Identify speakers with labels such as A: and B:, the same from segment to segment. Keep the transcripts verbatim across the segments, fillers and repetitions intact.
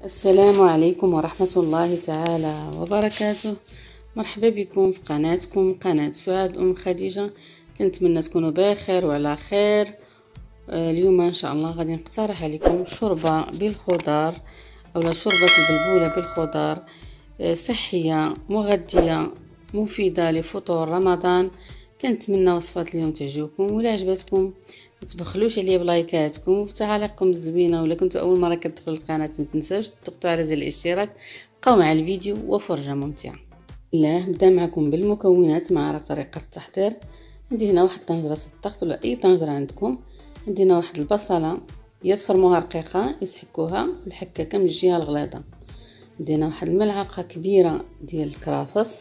A: السلام عليكم ورحمة الله تعالى وبركاته. مرحبا بكم في قناتكم قناة سعاد أم خديجة. كنتمنى تكونوا بخير وعلى خير. اليوم ان شاء الله غادي نقترح عليكم شوربه بالخضار اولا شوربه البلبوله بالخضار، صحيه مغذيه مفيده لفطور رمضان. كنتمنى وصفات اليوم تعجبكم، ولا عجبتكم ما تبخلوش عليا بلايكاتكم وبتعاليقكم الزوينه. ولا كنتوا اول مره كتدخلوا القناه ما تنساوش تضغطوا على زر الاشتراك. بقاو مع الفيديو وفرجه ممتعه. الله نبدا معكم بالمكونات مع طريقه التحضير. عندي هنا واحد طنجره الضغط ولا اي طنجره عندكم. عندنا واحد البصله يتفرموها رقيقه يسحكوها الحكاكه من الجهه الغليظه. عندنا واحد الملعقه كبيره ديال الكرافس،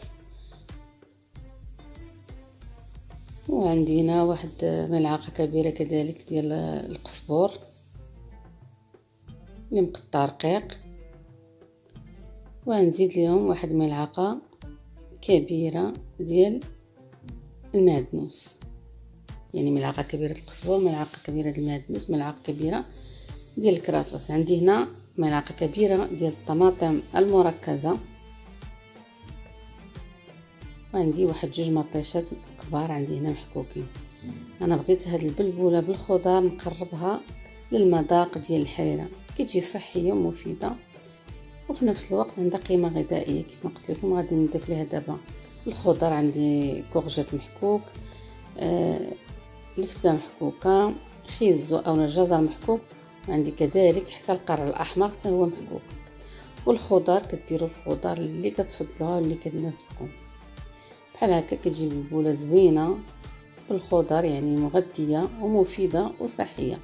A: وعندنا واحد ملعقه كبيره كذلك ديال القزبور اللي مقطع رقيق، وغنزيد لهم واحد ملعقه كبيره ديال المعدنوس، يعني ملعقه كبيره القزبور، ملعقه كبيره ديال المعدنوس، ملعقه كبيره ديال الكرافس. عندي هنا ملعقه كبيره ديال الطماطم المركزه، وعندي واحد جوج مطيشات كبار عندي هنا محكوكين. انا بغيت هاد البلبوله بالخضار نقربها للمذاق ديال الحريره، كتجي صحيه ومفيده وفي نفس الوقت عندها قيمه غذائيه. كيف ما قلت لكم غادي نضيف ليها دابا الخضار. عندي كورجيت محكوك، آه لفتة محكوكة، خيزو أو جزر محكوك، وعندي كذلك حتى القرع الأحمر حتى هو محكوك. والخضار كديروا الخضار اللي كتفضلوها واللي كتناسبكم. بحال هكا كتجي بلبولة زوينة بالخضار، يعني مغذية ومفيدة وصحية.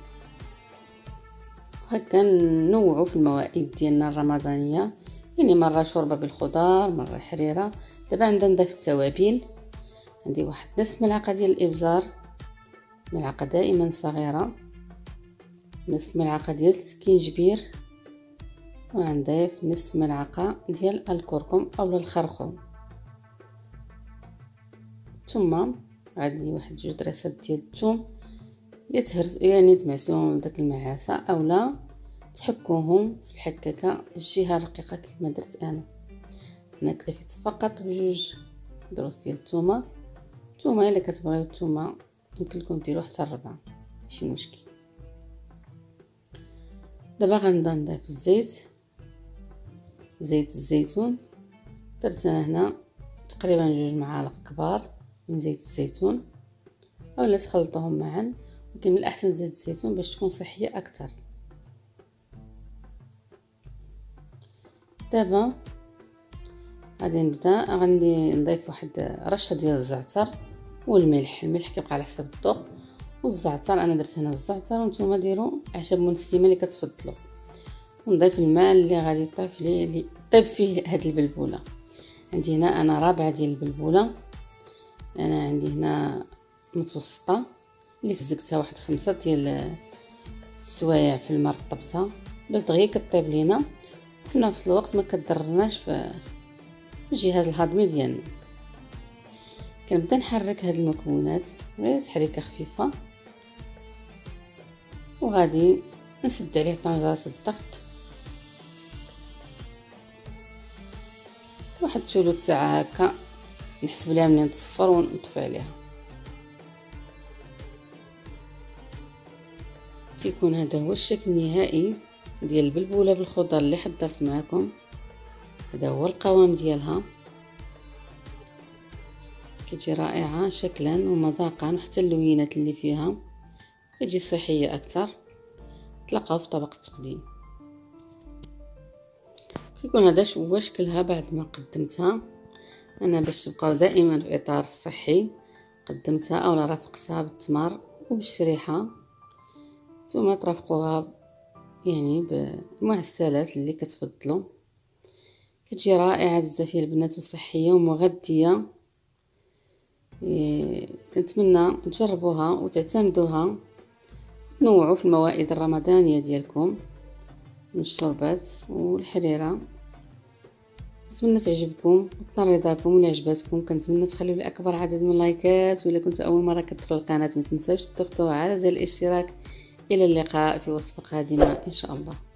A: هكا ننوعوا في الموائد ديالنا الرمضانية، يعني مرة شوربة بالخضار، مرة حريرة. دابا عندنا نضيف التوابل. عندي واحد نصف ملعقة ديال الإبزار، ملعقة دائما صغيرة، نصف ملعقة ديال السكينجبير، وغنضيف نصف ملعقة ديال الكركم أو الخرخوم، ثم غادي واحد جوج دراسات ديال الثوم يتهرس يعني تمعسوهم داك المعاسة اولا تحكوهم في الحكاكه الجهه الرقيقه كيف ما درت انا. انا اكتفيت فقط بجوج دروس ديال الثومه. الثومه الا كتبغيو الثومه يمكن لكم ديروا حتى الربعه، ماشي مشكل. دابا غنبدا نضيف الزيت، زيت الزيتون. درت انا هنا تقريبا جوج معالق كبار من زيت الزيتون، اولا تخلطوهم معا، ولكن من الاحسن زيت الزيتون باش تكون صحيه اكثر. دابا غادي نبدا غادي نضيف واحد رشه ديال الزعتر والملح. الملح كيبقى على حسب الذوق، والزعتر انا درت هنا الزعتر وانتم ديروا اعشاب منسمه اللي كتفضلوا. ونضيف الماء اللي غادي يطيب ليه اللي طيب فيه هاد البلبوله. عندي هنا انا رابعه ديال البلبوله. انا عندي هنا متوسطه اللي فزقتها واحد خمسة ديال السوايع في الماء رطبتها باش دغيا كطيب لينا، وفي نفس الوقت ما كضرناش في الجهاز الهضمي ديالنا. كنبدا نحرك هاد المكونات غير تحريكه خفيفه، وغادي نسد عليه طنجره الضغط واحد ثلث ساعه هكا، نحسب ليها منين تصفر ونطفي عليها. كيكون هذا هو الشكل النهائي ديال البلبوله بالخضر اللي حضرت معكم. هذا هو القوام ديالها، كتجي رائعه شكلا ومذاقا، وحتى اللوينات اللي فيها كتجي صحيه اكثر. تلقاو في طبق التقديم. كيكون هذا هو شكلها بعد ما قدمتها. انا باش تبقاو دائما في اطار الصحي قدمتها اولا رافقتها بالتمر وبالشريحه، ثم ترافقوها يعني بالمعسلات اللي كتفضلوا. كتجي رائعه بزاف يا البنات وصحيه ومغذيه. إيه كنتمنى تجربوها وتعتمدوها، تنوعوا في الموائد الرمضانيه ديالكم من الشوربات والحريره. كنتمنى تعجبكم وتنال رضاكم. ولا عجبتكم كنتمنى تخليو لي اكبر عدد من اللايكات. ولا كنتوا اول مره كتدخلوا القناه ما تنساوش تضغطوا على زر الاشتراك. الى اللقاء في وصفه قادمه ان شاء الله.